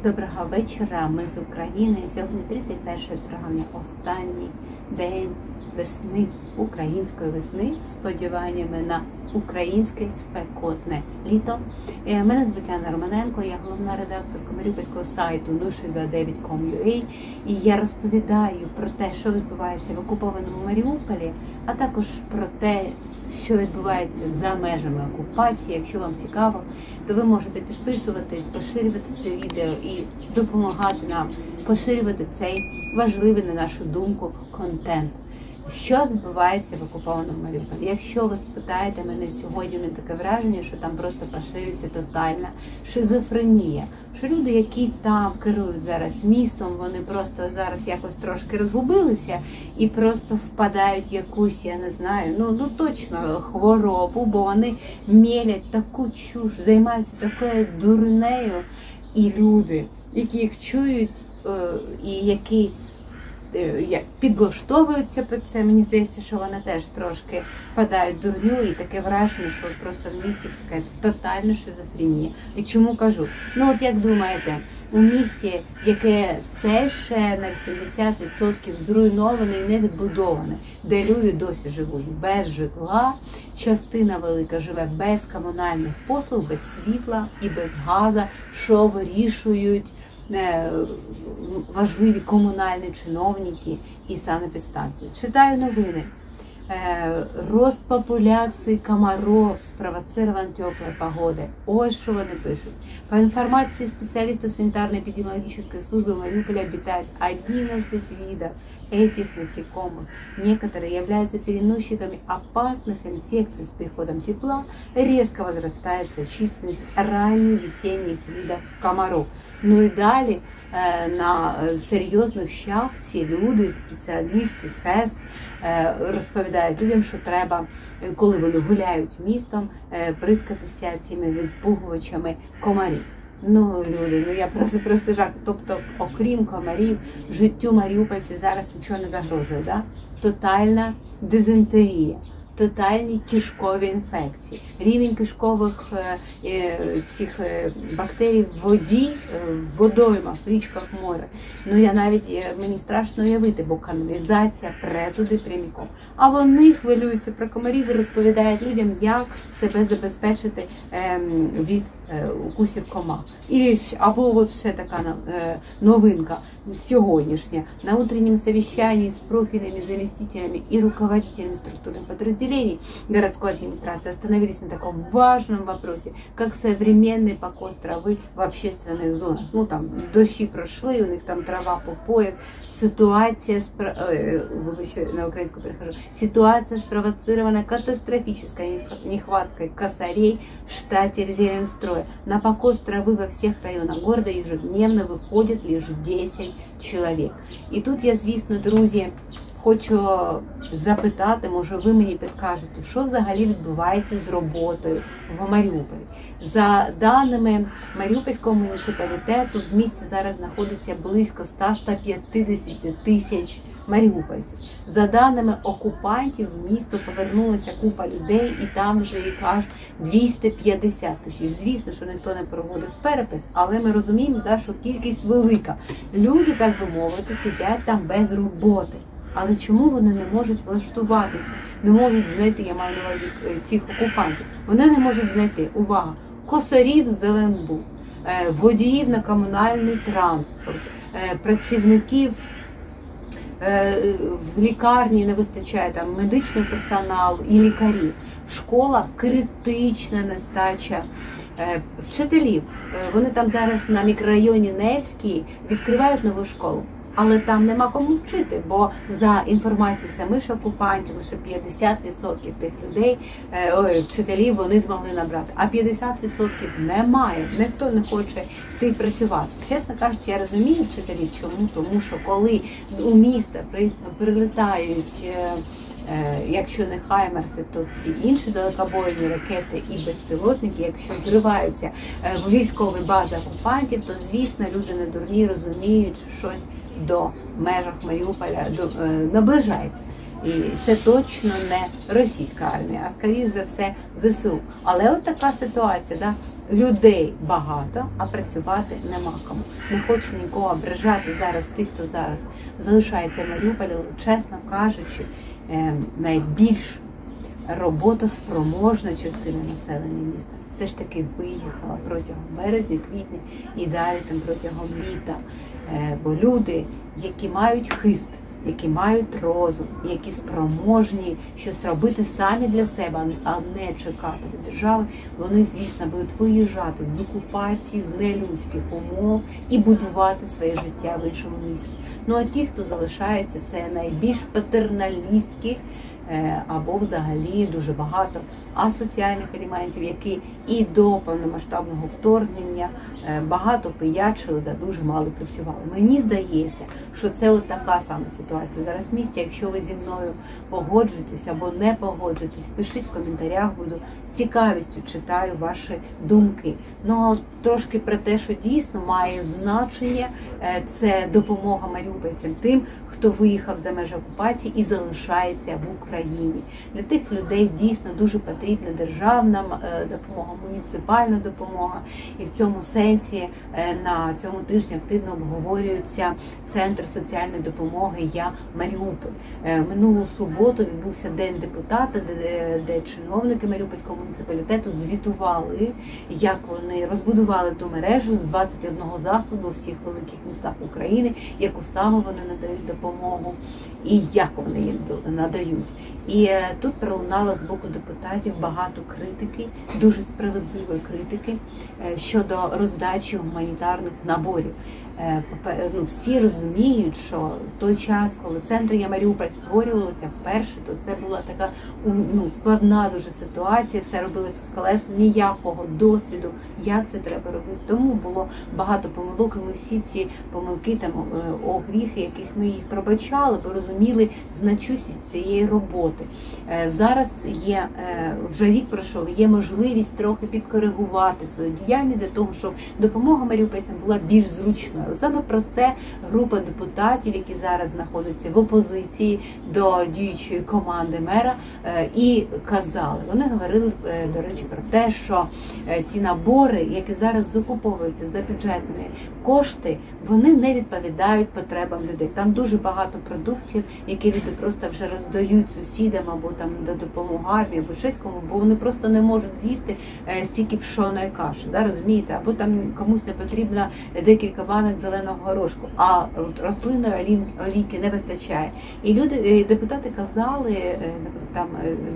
Доброго вечора, ми з України. Сьогодні 31 травня, останній день весни, української весни, з сподіваннями на українське спекотне літо. Мене звуть Анна Романенко, я головна редакторка маріупольського сайту nushi29.com.ua, і я розповідаю про те, що відбувається в окупованому Маріуполі, а також про те, що відбувається за межами окупації. Якщо вам цікаво, то ви можете підписуватись, поширювати це відео і допомагати нам поширювати цей важливий, на нашу думку, контент. Що відбувається в окупованому Маріуполі? Якщо ви спитаєте мене сьогодні, у мене таке враження, що там просто поширюється тотальна шизофренія. Що люди, які там керують зараз містом, вони просто зараз якось трошки розгубилися і просто впадають в якусь, я не знаю, точно хворобу, бо вони мелять таку чуш, займаються такою дурнею. І люди, які їх чують і які підлаштовуються під це, мені здається, що вони теж трошки впадають в дурню, і таке враження, що просто в місті така тотальна шизофренія. І чому кажу? От як думаєте, у місті, яке все ще на 80% зруйноване і не відбудоване, де люди досі живуть без житла, частина велика живе без комунальних послуг, без світла і без газу, що вирішують важливі комунальні чиновники і санепідстанції. Читаю новини. Рост популяции комаров спровоцирован теплой погодой. Ой, что они пишут. По информации специалистов санитарно-эпидемиологической службы в Мариуполе обитает 11 видов этих насекомых. Некоторые являются переносчиками опасных инфекций. С приходом тепла резко возрастает численность ранних весенних видов комаров. І далі на серйозних щах ці люди, спеціалісти, СЕС, розповідають людям, що треба, коли вони гуляють містом, прискатися цими відпугувачами комарів. Люди, я просто жах. Тобто, окрім комарів, життю маріупольців зараз нічого не загрожує, да? Тотальна дизентерія, тотальні кишкові інфекції, рівень кишкових цих бактерій в воді, в водоймах, в річках, море. Мені страшно уявити, бо каналізація пре туди прямиком. А вони хвилюються про комарів і розповідають людям, як себе забезпечити від укусів комах. Або ще така новинка сьогоднішня. На утреннем совещании с профильными заместителями и руководителями структурных подразделений городской администрации остановились на таком важном вопросе, как современный покос травы в общественных зонах. Дощі пройшли, у них там трава по пояс. Ситуация спровоцирована катастрофической нехваткой косарей в штате Зеленстроя. На покос травы во всех районах города ежедневно выходит лишь 10 чоловік. І тут я, звісно, друзі, хочу запитати, може ви мені підкажете, що взагалі відбувається з роботою в Маріуполі. За даними Маріупольського муніципалітету, в місті зараз знаходиться близько 100-150 тисяч маріупольців. За даними окупантів, в місто повернулася купа людей, і там вже їх аж 250 тисяч. Звісно, що ніхто не проводив перепис, але ми розуміємо, що кількість велика. Люди, так би мовити, сидять там без роботи. Але чому вони не можуть влаштуватися? Не можуть знайти, я маю на увазі цих окупантів, вони не можуть знайти, увага, косарів з ЗЛНБУ, водіїв на комунальний транспорт, працівників в лікарні не вистачає там медичного персоналу і лікарів. В школах критична нестача вчителів. Вони там зараз на мікрорайоні Невський відкривають нову школу. Але там нема кому вчити, бо за інформацією самих окупантів, лише 50% тих людей, вчителів вони змогли набрати, а 50% немає, ніхто не хоче йти працювати. Чесно кажучи, я розумію вчителів, чому? Тому що коли у міста прилітають, якщо не хаймерси, то ці інші далекобойні ракети і безпілотники, якщо зриваються в військові бази окупантів, то, звісно, люди не дурні, розуміють, що щось до межах Маріуполя наближається. І це точно не російська армія, а скоріш за все ЗСУ. Але от така ситуація, людей багато, а працювати нема кому. Не хочу нікого ображати зараз, тих, хто зараз залишається в Маріуполі, але, чесно кажучи, найбільш роботоспроможна частина населення міста все ж таки виїхала протягом березня, квітня і далі там протягом літа. Бо люди, які мають хист, які мають розум, які спроможні щось робити самі для себе, а не чекати від держави, вони, звісно, будуть виїжджати з окупації, з нелюдських умов і будувати своє життя в іншому місті. Ну а ті, хто залишається, це найбільш патерналістські, або взагалі дуже багато асоціальних елементів, які і до повномасштабного вторгнення багато пиячили та дуже мало працювали. Мені здається, що це от така сама ситуація зараз в місті. Якщо ви зі мною погоджуєтесь або не погоджуєтесь, пишіть в коментарях, буду з цікавістю читаю ваші думки. Ну, а трошки про те, що дійсно має значення, це допомога маріупольцям, тим, хто виїхав за межі окупації і залишається в Україні. Для тих людей дійсно дуже потрібна державна допомога, муніципальна допомога. І в цьому сенсі на цьому тижні активно обговорюється Центр соціальної допомоги «Я Маріуполь». Минулу суботу відбувся День депутата, де чиновники Маріупольського муніципалітету звітували, як вони розбудували ту мережу з 21 закладу у всіх великих містах України, яку саме вони надають допомогу і як вони її надають. І тут пролунало з боку депутатів багато критики, дуже справедливої критики щодо роздачі гуманітарних наборів. Всі розуміють, що той час, коли центр «Я Маріуполь» створювалося вперше, то це була така складна дуже ситуація, все робилося з колес, ніякого досвіду, як це треба робити. Тому було багато помилок, і ми всі ці помилки, огріхи, якісь ми їх пробачали, бо розуміли значущість цієї роботи. Зараз є, вже рік пройшов, є можливість трохи підкоригувати свою діяльність для того, щоб допомога маріупольцям була більш зручною. Саме про це група депутатів, які зараз знаходяться в опозиції до діючої команди мера, і казали. Вони говорили, до речі, про те, що ці набори, які зараз закуповуються за бюджетні кошти, вони не відповідають потребам людей. Там дуже багато продуктів, які люди просто вже роздають сусідам або там до допомоги армії, або щось кому, бо вони просто не можуть з'їсти стільки пшоної каші, розумієте? Або там комусь не потрібно декілька банок зеленого горошку, а рослинної олійки не вистачає. І люди, депутати казали, там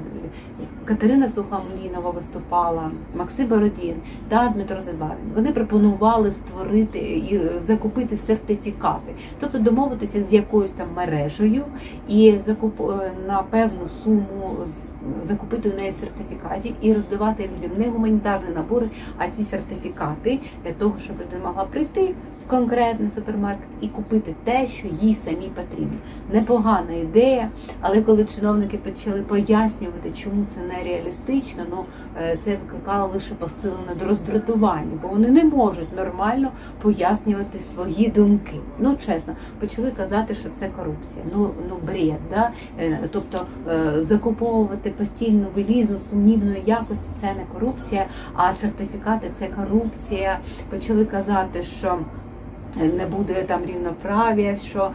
Катерина Сухомлінова виступала, Максим Бородін та Дмитро Задбавін. Вони пропонували створити і закупити сертифікати, тобто домовитися з якоюсь там мережею і на певну суму закупити у неї сертифікатів і роздавати людям не гуманітарні набори, а ці сертифікати для того, щоб людина могла прийти в конкретний супермаркет і купити те, що їй самій потрібно. Непогана ідея, але коли чиновники почали пояснювати, чому це нереалістично, це викликало лише посилене роздратування, бо вони не можуть нормально пояснювати свої думки. Чесно, почали казати, що це корупція. Бред, да? Тобто закуповувати постільну білизну сумнівної якості – це не корупція, а сертифікати – це корупція. Почали казати, що не буде там рівноправ'я,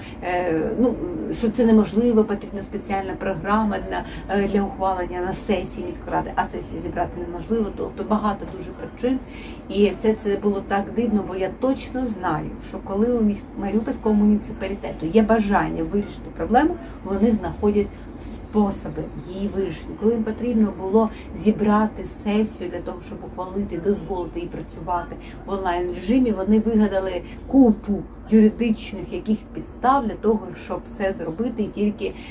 що це неможливо, потрібна спеціальна програма для ухвалення на сесії міської ради, а сесію зібрати неможливо, тобто багато дуже причин. І все це було так дивно, бо я точно знаю, що коли у Маріупольського муніципалітету є бажання вирішити проблему, вони знаходять способи її вирішення. Коли їм потрібно було зібрати сесію для того, щоб ухвалити, дозволити їй працювати в онлайн-режимі, вони вигадали купу юридичних яких підстав для того, щоб це зробити, і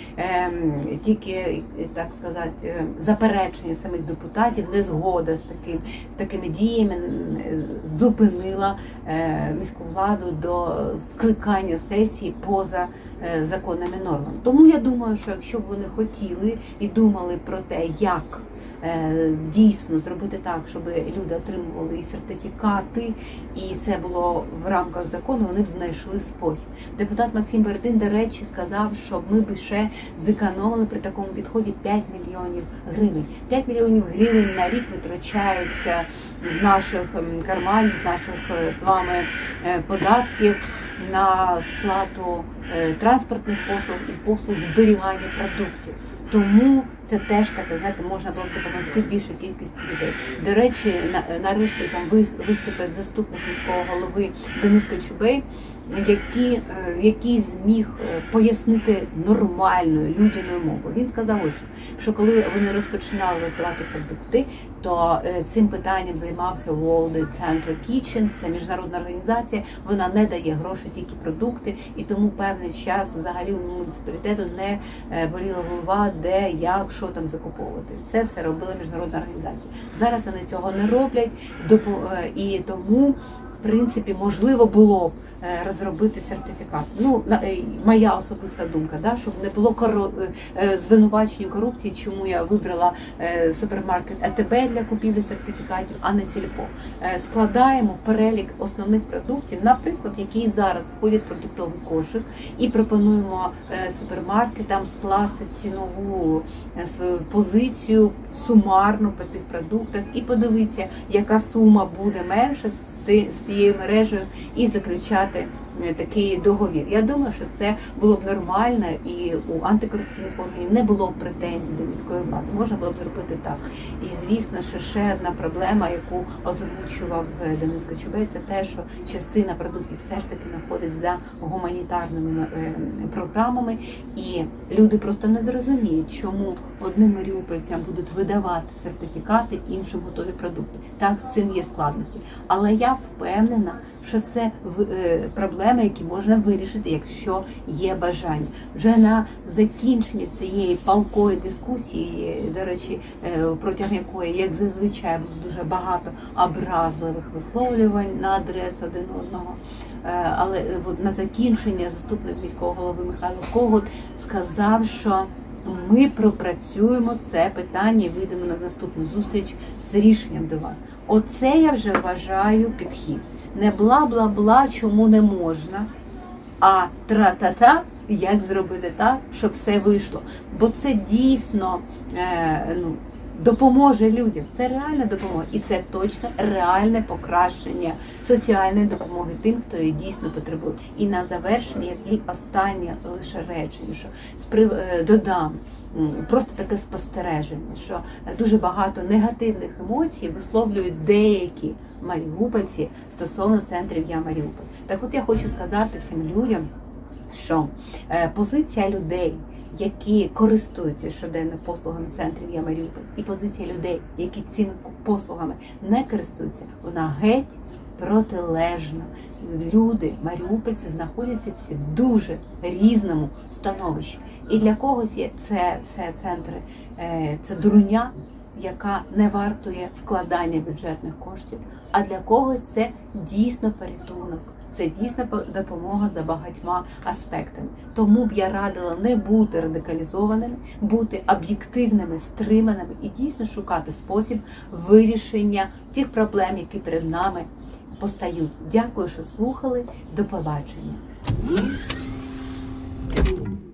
тільки так сказати, заперечення самих депутатів, незгода з такими діями зупинила міську владу до скликання сесії поза законними нормами. Тому я думаю, що якщо б вони хотіли і думали про те, як дійсно зробити так, щоб люди отримували і сертифікати, і це було в рамках закону, вони б знайшли спосіб. Депутат Максим Бородін, до речі, сказав, що ми б ще зекономили при такому підході 5 мільйонів гривень. 5 мільйонів гривень на рік витрачаються з наших карманів, з наших з вами податків на сплату транспортних послуг і послуг зберігання продуктів. Тому це теж таке, знаєте, можна було б допомогти більшій кількості людей. До речі, нарешті там виступив заступник міського голови Денис Кочубей, який зміг пояснити нормальною людяною мовою. Він сказав, що коли вони розпочинали роздавати продукти, то цим питанням займався World Central Kitchen, це міжнародна організація, вона не дає гроші, тільки продукти, і тому певний час взагалі у муніципалітету не боліла голова, де, як, що там закуповувати. Це все робила міжнародна організація. Зараз вони цього не роблять, і тому, в принципі, можливо було б розробити сертифікат. Ну, моя особиста думка, да, щоб не було звинувачень корупції, чому я вибрала супермаркет АТБ для купівлі сертифікатів, а не Сільпо. Складаємо перелік основних продуктів, наприклад, які зараз входять в продуктовий кошик, і пропонуємо супермаркетам скласти цінову свою позицію сумарно по цих продуктах і подивитися, яка сума буде менша з цією мережею, і заключати такий договір. Я думаю, що це було б нормально, і у антикорупційних органів не було б претензій до міської влади. Можна було б зробити так. І звісно, що ще одна проблема, яку озвучував Денис Кочубей, це те, що частина продуктів все ж таки знаходить за гуманітарними програмами, і люди просто не зрозуміють, чому одним маріупольцям будуть видавати сертифікати, іншим готові продукти. Так, з цим є складності. Але я впевнена, що це проблеми, які можна вирішити, якщо є бажання. Вже на закінченні цієї палкої дискусії, до речі, протягом якої, як зазвичай, було дуже багато образливих висловлювань на адресу один одного, але на закінчення заступник міського голови Михайло Когут сказав, що ми пропрацюємо це питання і вийдемо на наступну зустріч з рішенням до вас. Оце я вже вважаю підхід. Не бла-бла-бла, чому не можна, а тра-та-та, як зробити так, щоб все вийшло. Бо це дійсно допоможе людям. Це реальна допомога. І це точно реальне покращення соціальної допомоги тим, хто її дійсно потребує. І на завершення, і останнє лише речення, що додам. Просто таке спостереження, що дуже багато негативних емоцій висловлюють деякі маріупольці стосовно центрів «Я Маріуполь». Так от я хочу сказати цим людям, що позиція людей, які користуються щоденно послугами центрів «Я Маріуполь», і позиція людей, які цими послугами не користуються, вона геть протилежна. Люди, маріупольці, знаходяться всі в дуже різному становищі. І для когось є це все центри, це дурня, яка не вартує вкладання бюджетних коштів, а для когось це дійсно порятунок, це дійсно допомога за багатьма аспектами. Тому б я радила не бути радикалізованими, бути об'єктивними, стриманими і дійсно шукати спосіб вирішення тих проблем, які перед нами постають. Дякую, що слухали. До побачення.